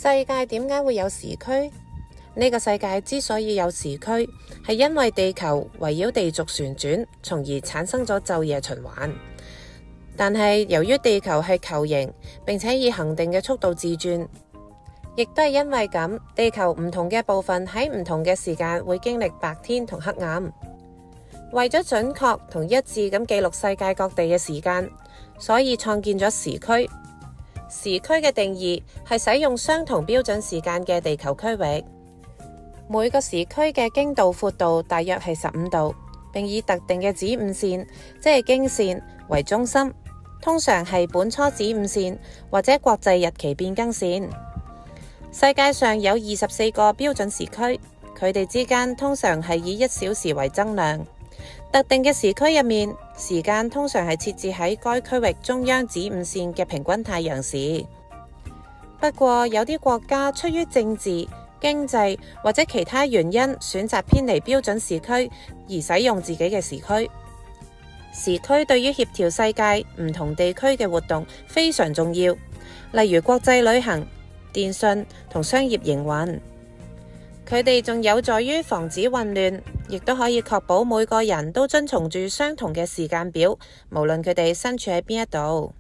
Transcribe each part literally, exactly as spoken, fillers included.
世界點解會有時區？呢個世界之所以有時區，係因為地球圍繞地軸旋轉，從而產生咗晝夜循環。但係由於地球係球形，並且以恒定嘅速度自轉，亦都係因為咁，地球唔同嘅部分喺唔同嘅時間會經歷白天同黑暗。為咗準確同一致咁記錄世界各地嘅時間，所以創建咗時區。時區嘅定義係使用相同標準時間嘅地球區域。每個時區嘅經度闊度大約係十五度，並以特定嘅子午線，即係經線為中心，通常係本初子午線或者國際日期變更線。世界上有二十四個標準時區，佢哋之間通常係以一小時為增量。特定嘅時區入面，時間通常係設置喺該區域中央子午線嘅平均太陽時。不過有啲國家出於政治、經濟或者其他原因，選擇偏離標準時區而使用自己嘅時區。時區對於協調世界唔同地區嘅活動非常重要，例如國際旅行、電信同商業營運。佢哋仲有助於防止混亂，亦都可以確保每個人都遵從住相同嘅時間表，無論佢哋身處喺邊一度。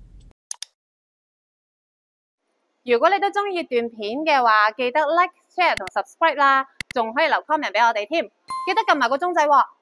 如果你都中意段片嘅話，記得 like、share 同 subscribe 啦，仲可以留 comment 俾我哋添，記得撳埋個鐘仔喎。